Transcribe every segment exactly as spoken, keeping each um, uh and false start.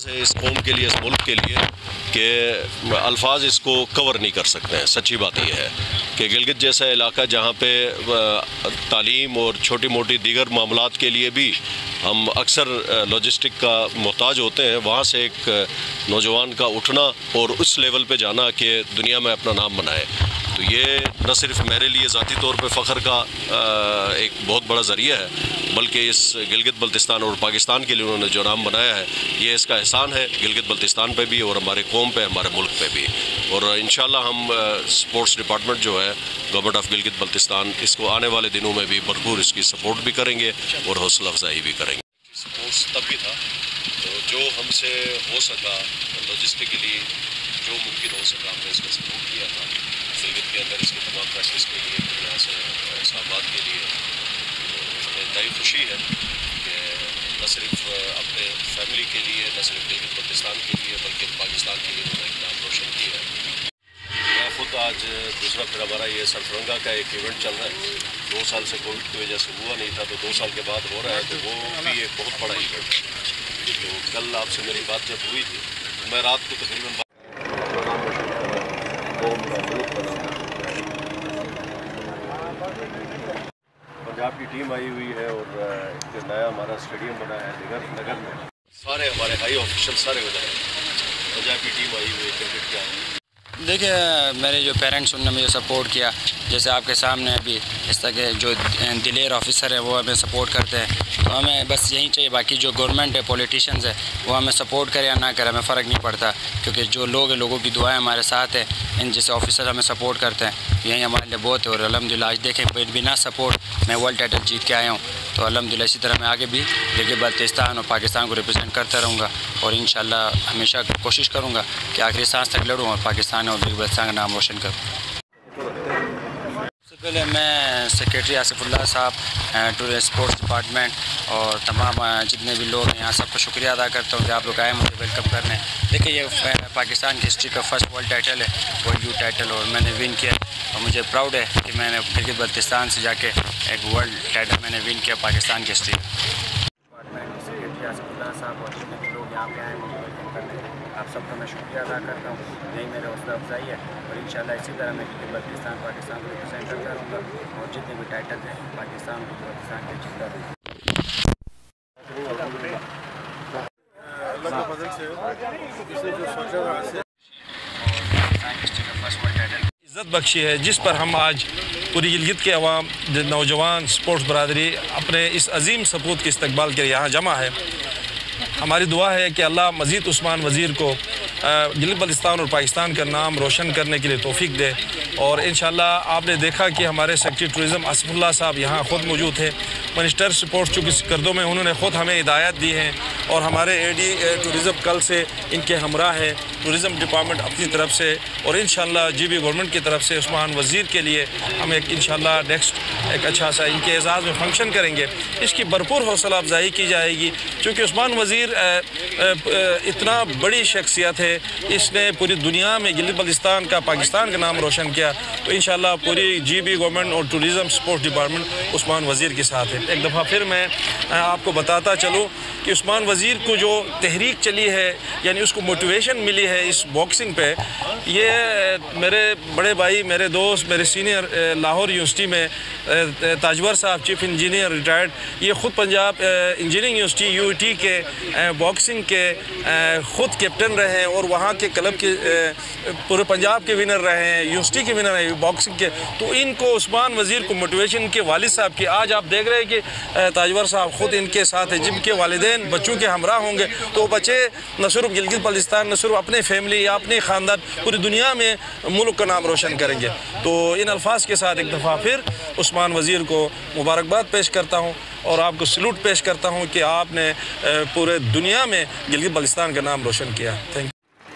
ہے اس قوم کے لیے، اس ملک کے لیے کہ الفاظ اس کو کور نہیں کر سکتے ہیں۔ سچی بات یہ ہے کہ گلگت جیسا علاقہ جہاں پہ تعلیم اور چھوٹی موٹی دیگر معاملات کے لیے بھی ہم اکثر لاجسٹک کا محتاج ہوتے ہیں، وہاں سے ایک نوجوان کا اٹھنا اور اس لیول پہ جانا کہ دنیا میں اپنا نام بنائے، تو یہ نہ صرف میرے لیے ذاتی طور پہ فخر کا ایک بہت بڑا ذریعہ ہے، بلکہ اس گلگت بلتستان اور پاکستان کے لیے انہوں نے جو نام بنایا ہے یہ اس کا احسان ہے گلگت بلتستان پہ بھی اور ہمارے قوم پہ، ہمارے ملک پہ بھی۔ اور انشاءاللہ ہم سپورٹس ڈپارٹمنٹ جو ہے گورنمنٹ آف گلگت بلتستان اس کو آنے والے دنوں میں بھی بھرپور اس کی سپورٹ بھی کریں گے اور حوصلہ افزائی بھی کریں گے۔ سپورٹس تب بھی تھا تو جو ہم سے ہو سکا لاجسٹکلی جو ممکن ہو سکا ہم نے اس کا سپورٹ کیا تھا گلگت کے اندر اس کی تمام پریکٹس کے لیے، یہاں سے اسلام آباد کے لیے۔ ہمیں انتہائی خوشی ہے کہ نہ صرف اپنے فیملی کے لیے، نہ صرف گلگت بلتستان کے لیے بلکہ پاکستان کے لیے انہوں نے ایک نام روشن کیا ہے۔ میں خود آج دوسرا پھر ہمارا یہ سرفرنگا کا ایک ایونٹ چل رہا ہے، دو سال سے کووڈ کی وجہ سے ہوا نہیں تھا تو دو سال کے بعد ہو رہا ہے، تو وہ بھی ایک بہت بڑا ایونٹ ہے۔ تو کل آپ سے میری بات جب ہوئی تھی میں رات کو تقریباً پنجاب کی ٹیم آئی ہوئی ہے اور ایک نیا ہمارا اسٹیڈیم بنا ہے نگر نگر میں، سارے ہمارے ہائی آفیشل سارے ادھر ہیں، پنجاب کی ٹیم آئی ہوئی ہے کرکٹ کے آئی۔ دیکھیے میرے جو پیرنٹس انہوں نے مجھے سپورٹ کیا، جیسے آپ کے سامنے ابھی اس طرح کے جو دلیر آفیسر ہیں وہ ہمیں سپورٹ کرتے ہیں، تو ہمیں بس یہی چاہیے۔ باقی جو گورنمنٹ ہے، پولیٹیشنز ہے، وہ ہمیں سپورٹ کرے یا نہ کرے ہمیں فرق نہیں پڑتا، کیونکہ جو لوگ ہیں لوگوں کی دعائیں ہمارے ساتھ ہیں، ان جیسے آفیسر ہمیں سپورٹ کرتے ہیں، یہی ہمارے لیے بہت ہے۔ اور الحمدللہ آج دیکھیں بنا سپورٹ میں ورلڈ ٹائٹل جیت کے آیا ہوں، تو الحمدللہ اسی طرح میں آگے بھی گلگت بلتستان اور پاکستان کو ریپرزینٹ کرتا رہوں گا، اور انشاءاللہ ہمیشہ کوشش کروں گا کہ آخری سانس تک لڑوں اور پاکستان اور گلگت بلتستان کا نام روشن کروں۔ سب سے پہلے میں سیکریٹری آصف اللہ صاحب، ٹور اسپورٹس ڈپارٹمنٹ اور تمام جتنے بھی لوگ ہیں یہاں سب کو شکریہ ادا کرتا ہوں کہ آپ لوگ آئے مجھے ویلکم کرنے۔ دیکھیے یہ پاکستان کی ہسٹری کا فرسٹ ورلڈ ٹائٹل ہے، ورلڈ یوتھ ٹائٹل، اور میں نے ون کیا اور مجھے پراؤڈ ہے کہ میں نے گلگت بلتستان سے جا کے ایک ورلڈ ٹائٹل میں نے ون کیا پاکستان کی ہسٹری میں۔ سیکریٹری آصف اللہ صاحب اور جتنے بھی لوگ یہاں پہ آئے مجھے ویلکم کرنے، آپ سب کا میں شکریہ ادا کرتا ہوں، یہی میرے حوصلہ افزائی ہے، اور انشاءاللہ اسی طرح میں گلگت بلتستان پاکستان کو ریپرزینٹ کرتا رہوں گا اور جتنے بھی ٹائٹل ہیں پاکستان کو بلتستان کے جیتا رہوں گا۔ عزت بخشی ہے جس پر ہم آج پوری گلگت کے عوام، نوجوان، سپورٹس برادری اپنے اس عظیم سپوت کے استقبال کے یہاں جمع ہے۔ ہماری دعا ہے کہ اللہ مزید عثمان وزیر کو گلگت بلتستان اور پاکستان کا نام روشن کرنے کے لیے توفیق دے، اور انشاءاللہ آپ نے دیکھا کہ ہمارے سیکرٹری ٹورزم آصف اللہ صاحب یہاں خود موجود تھے، منسٹر سپورٹس چونکہ سکردوں میں انہوں نے خود ہمیں ہدایت دی ہیں، اور ہمارے اے ڈی ٹورزم کل سے ان کے ہمراہ ہے، ٹورزم ڈپارٹمنٹ اپنی طرف سے اور انشاءاللہ جی بی گورنمنٹ کی طرف سے عثمان وزیر کے لیے ہم ایک انشاءاللہ نیکسٹ ایک اچھا سا ان کے اعزاز میں فنکشن کریں گے، اس کی بھرپور حوصلہ افزائی کی جائے گی، چونکہ عثمان وزیر اتنا بڑی شخصیت ہے، اس نے پوری دنیا میں گلگت بلتستان کا، پاکستان کا نام روشن کیا، تو انشاءاللہ پوری جی بی گورنمنٹ اور tourism sports department Usman Wazir کے ساتھ ہے۔ ایک دفعہ پھر میں آپ کو بتاتا چلوں کہ عثمان وزیر کو جو تحریک چلی ہے، یعنی اس کو موٹیویشن ملی ہے اس باکسنگ پہ، یہ میرے بڑے بھائی، میرے دوست، میرے سینئر لاہور یونیورسٹی میں تاجور صاحب چیف انجینئر ریٹائرڈ، یہ خود Punjab engineering university U T کے باکسنگ کے خود کیپٹن رہے ہیں، اور وہاں کے کلب کے پورے پنجاب کے ونر رہے ہیں، یونیورسٹی کے ونر ہیں باکسنگ کے، تو ان کو عثمان وزیر کو موٹیویشن ان کے والد صاحب کی، آج آپ دیکھ رہے ہیں کہ تاجور صاحب خود ان کے ساتھ ہیں، جن کے والدین بچوں کے ہمراہ ہوں گے، تو بچے نہ صرف گلگت بلتستان، نہ صرف اپنے فیملی یا اپنے خاندان، پوری دنیا میں ملک کا نام روشن کریں گے۔ تو ان الفاظ کے ساتھ ایک دفعہ پھر عثمان وزیر کو مبارکباد پیش کرتا ہوں اور آپ کو سلوٹ پیش کرتا ہوں کہ آپ نے پورے دنیا میں گلگت بلتستان کا نام روشن کیا۔ Thank you.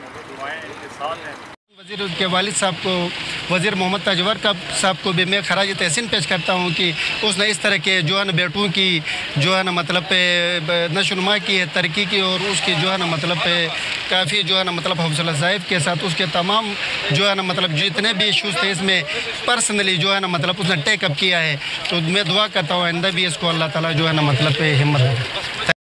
وزیر کے والد صاحب کو، وزیر محمد تاجور صاحب کو بھی میں خراج تحسین پیش کرتا ہوں کہ اس نے اس طرح کے جو ہے نا بیٹوں کی جو ہے نا مطلب پہ نشو و نما کی ہے، ترقی کی، اور اس کی جو ہے نا مطلب پہ کافی جو ہے نا مطلب حوصلہ افزائی کے ساتھ اس کے تمام جو ہے نا مطلب جتنے بھی ایشوز تھے اس میں پرسنلی جو ہے نا مطلب اس نے ٹیک اپ کیا ہے، تو میں دعا کرتا ہوں آئندہ بھی اس کو اللہ تعالیٰ جو ہے نا مطلب پہ ہمت دے۔